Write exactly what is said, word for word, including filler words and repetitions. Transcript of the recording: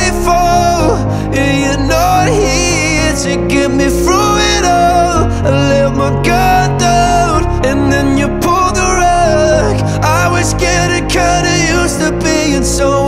fall, and you're not here to get me through it all. I let my guard down, and then you pulled the rug. I was getting kinda used to being so